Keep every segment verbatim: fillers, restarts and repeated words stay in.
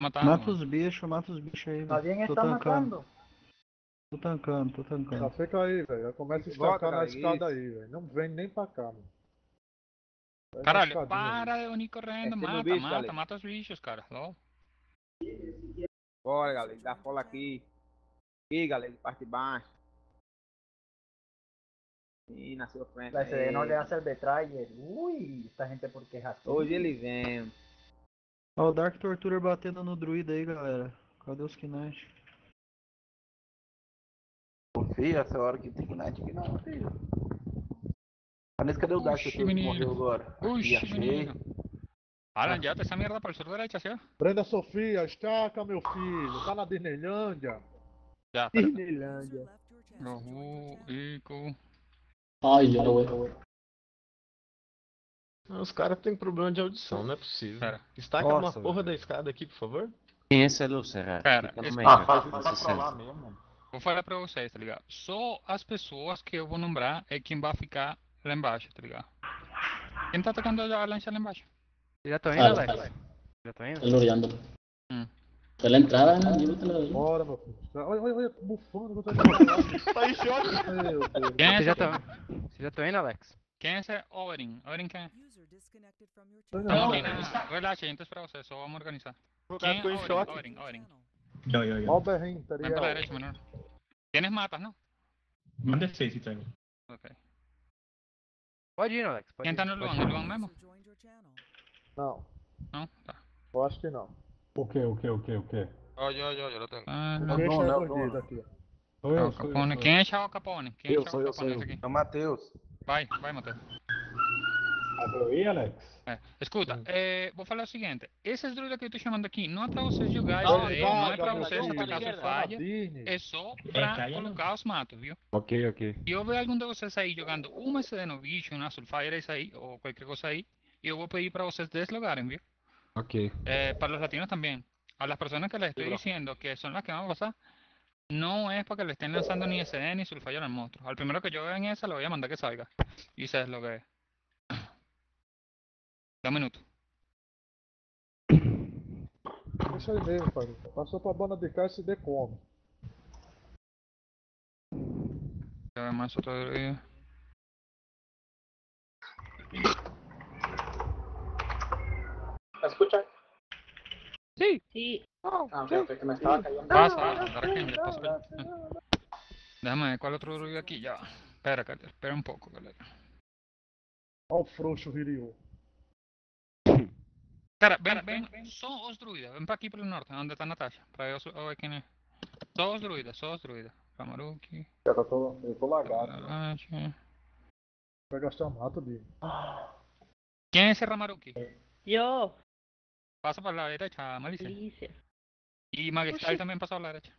matando, Mata mano. os bichos, mata os bichos aí, Alguém velho. Tô está tancando. matando. Tô tancando, tô Já tancando. fica aí, velho. Já começa a Volta, estacar na galera, escada isso. aí, velho. Não vem nem pra cá, mano. Vai na Caralho, escadinha aí. para de unir correndo, É, tem meu mata, bicho, mata, galera. mata os bichos, cara. Logo. Bora, galera. Dá cola aqui. Aqui, galera. De parte de baixo. E na sua frente. La S D no Aí. le hace el betrayer. Uy, esta gente porque es así. Hoje ele vem. Ó, o Dark Torturer batendo no druida aí, galera. Cadê os Knight? Filho, essa hora que tem Knight aqui não, filho. Vanessa, cadê o Dark Uxi, Torturer que morreu menino. agora? Aqui, Uxi, achei. menino. Alan, ya essa merda por sur derecha, ¿sí? Brenda Sofia, estaca, meu filho. Tá na Disneylândia. Ya, espera. Disneylândia. Rohu, Ico. Ai, já ué. Os caras têm problema de audição, não é possível. Pera. Estaca Nossa, uma porra velho. da escada aqui, por favor. Quem é esse Lucerra? Pera, Fica no esse- meio. Ah, né? faz pra sessenta. trollar mesmo. Vou falar pra vocês, tá ligado? Só as pessoas que eu vou nombrar é quem vai ficar lá embaixo, tá ligado? Quem tá tocando a lancha lá embaixo? Já tô indo, Ah, Alex? Já tô indo? Estoy loreando. Hum. Fue la entrada, ¿no? Llévatela. Bora, meu filho. Olha, olha, olha, bufando que eu tô falando. Tá em choque. Meu Deus. Quem é Você já esse? tá, você já tá indo, Alex? Quem é esse Orin? Orin quem é? Não, Não, quem não. Relaxa, então pra você, só vamos organizar. O Quem cara é ficou em choque. Orin? Orin, Orin. Yo, yo, yo. Albert Ven pra la Imperial. derecha, menor. Tienes matas, ¿no? Manda seis si tengo. Ok. Pode ir, Alex. Pode Quem ir. tá no Luan? No Luan mesmo? Não, Não? Tá. eu acho que não. O que, o que, o que, o que? Ó, yo, yo, yo lo tengo. Ah, O não. peixe é não, bandido não. aqui. Sou eu, Chao sou eu, Capone. sou eu. Quem é Chao Capone? Quem é Eu, Chao sou eu, Capone sou esse eu. aqui? É o Matheus. Vai, vai, Matheus. Ah, pra eu ir, Alex? É. Escuta, é, vou falar o seguinte. Esses druidas que eu tô chamando aqui não é pra vocês jogar Não, isso aí, não é vaga, pra meu vocês filho. por caso Tá na falha, Disney. é só pra caia não. colocar os matos, viu? Ok, ok. E eu ver algum de vocês aí jogando uma C D no bicho, uma Sulfire isso aí, ou qualquer coisa aí, e eu vou pedir para vocês deslogarem, viu? Ok. Eh, para los latinos también. A las personas que les estoy diciendo que son las que van a pasar, no es porque le estén lanzando ni S D ni Sulfire al monstruo. Al primero que yo vea en esa, le voy a mandar que salga. Y sé lo que es. Da un minuto. Deixa aí mesmo, pai. Passou pra banda de cá e se decome. Ya ve más otro druida. ¿Me escuchan? Sí. Sí. Ah, ok, ok, que me estaba cayendo. Pasa, pasa, ahora que ya pasó. Déjame ver cuál otro druida aquí. Ya. va. Espera, galera. Espera un poco, galera. Olha o frouxo Ririu. Cara, ven, ven. Son os druidas. Ven para aquí por el norte, donde está Natasha. Para yo a ver quién es. Son os druidas, son os druidas. Ramaruki. Já tá todo, eu tô lagado. Natasha. Vai gastar mato dele. ¿Quién es ese Ramaruki? Yo, Pasa por la derecha, Malicia. Alicia. Y Magestal también pasa por la derecha.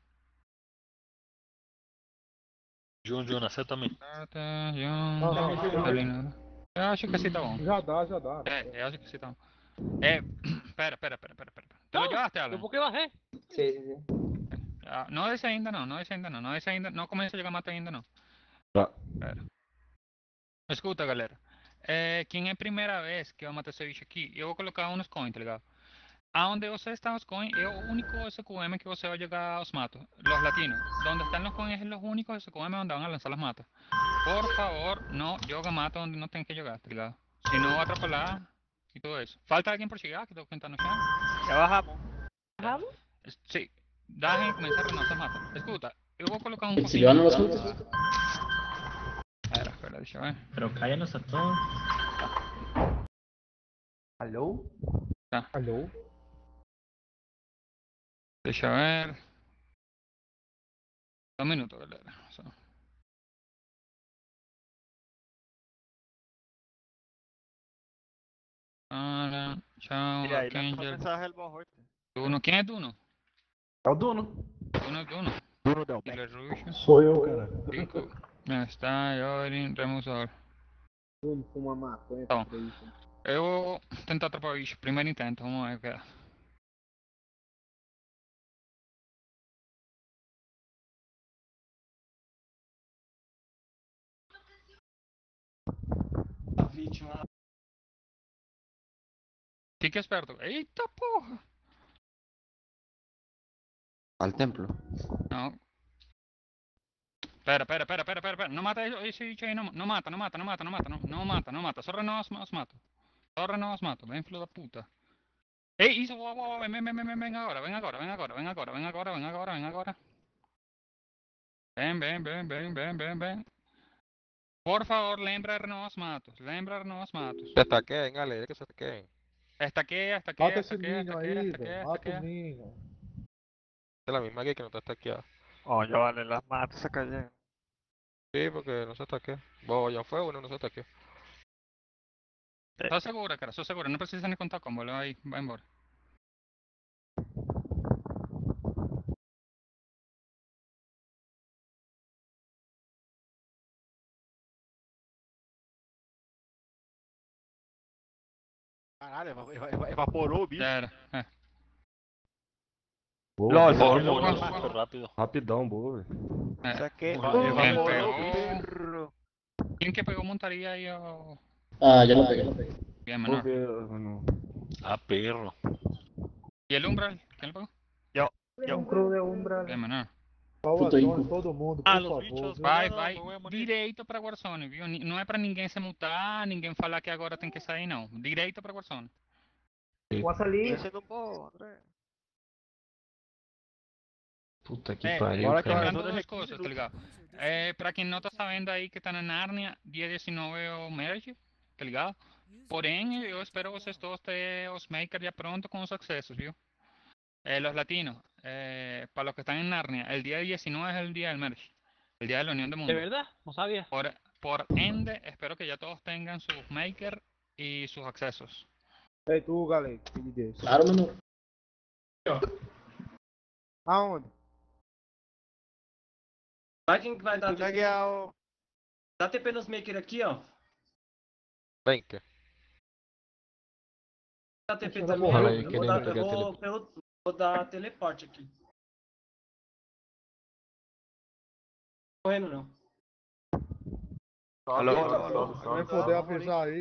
John, John, acerta também. Carta, John, Não, não, não. Celina. Eu acho que sí tá bom. Já dá, já dá. É, eu acho que sí tá bom. É, pera, pera, pera, pera, pera. ¿Te lo llevaste, Alan? ¿Por qué bajé? Sim, sim, sim. Ah, no esse ainda não, não esse ainda não, não esse ainda, não começa a jogar mata ainda não. Tá. Pera. Escuta, galera. É, quem é a primeira vez que eu mato esse bicho aqui, eu vou colocar uns coins, tá ligado? Aonde você está os coins é o único S Q M que você vai jogar os matos. Los latinos. Donde están los coins es los únicos S Q M donde van a lanzar las matas. Por favor, no joga mata donde no tem que jogar, tá ligado? Si no va a atrapalhar y todo eso. Falta alguien por llegar, que tengo que entrar no chão. Já bajamos. ¿Bajamos? Es- Sí, dejen comenzar a renovar matas. Escuta, eu vou colocar um ¿Y si pouquinho. van a los juntos? Espera, espera, deixa eu ver. Pero cállanos a todos. Alô? Alô? Deixa eu ver. Só um minuto, galera. Só. Alan, tchau, E aí, nós vamos Archangel. começar a Hellborn Horta. Duno, quem é Duno? É o Duno. Duno, Duno. Bruno Del Beck. Killer Rush, Sou eu, cara. Rico. Está, Yorin, Remusor. Bruno fuma maconha Tá bom. pra isso. Eu vou tentar atrapalhar o bicho. Primeiro intento, vamos ver o que dá. A vítima. Fique esperto. Eita porra! Al templo. No. Espera, espera, espera, espera, espera, espera. No mata ese ese bicho ahí, no, no mata, no mata, no mata, no mata, no, no mata, no mata. Solo no os, os mato. Solo no os mato, ven, filo de puta. Ey, hizo, guau, guau, ven, ven, ven, ven, ven agora, ven agora, ven agora, ven agora, ven agora, ven agora, ven agora. Ven, ven, ven, ven, ven, ven, ven. Por favor, lembrar no os matos, lembrar no os matos. Se ataquem, galera, que se ataquem. Estaquea, estaquea, Mata esse estaquea, Minion estaquea, aí, estaquea, velho. Mata o estaquea. Minion. Es la misma que que no te estaqueada. Oye, vale, las matas se cayeron. Sí, porque no se ataquea. Vos ya fue uno, no se ataqueó. Sos segura, cara, sos segura, no precisas ni contar combo, lo ahí, va embora. Caralho, eva- eva- eva- evaporou o bicho. Já era, é. Boa, LOL, boa, LOL, boa, LOL, boa. Super rápido. Rapidão, boa, velho. É. Isso aqui Quem evaporou pegou? o perro. ¿Quién que pegó montaría ahí? Oh? Ah, ya lo pegué. Bien, Vou menor. ver, mano. Ah, perro. ¿Y el umbral? ¿Quién lo pegó? Yo, Un crew de umbral. Bien, menor. Puta, Salvação aí. de todo mundo, Ah, por los favor. bichos. viu? Vai, Não, vai não é maneiro. direito pra Warzone, viu? Ni- Não é pra ninguém se mutar, ninguém falar que agora tem que sair, não. Direito pra Warzone. Posso ali? Esse é do bom, André. Puta que É, pariu, bora que cara. vai- lembrando zona duas de coisas, tá quinze ligado? É, pra quem não tá sabendo aí que tá na Narnia, dia dezenove é o Merge, tá ligado? Porém, eu espero vocês todos ter os makers já pronto com os acessos, viu? Eh, los latinos, eh, para los que están en Narnia, el día diecinueve es el día del Merge, el día de la unión de ¿De mundo. verdad? No sabía. Por, por ende, espero que ya todos tengan sus makers y sus accesos. Ei, tu, galera, que me desse. Claro, menor. Aonde? Vai quem que vai dar Tudo legal. Dá T P nos maker aqui, ó. Vem, que. Dá T P Fala também. aí, Eu vou, querendo dar, eu pegar vou, eu vou dar teleporte aqui. Correndo não. Alô, alô, alô. Quem puder avisar aí.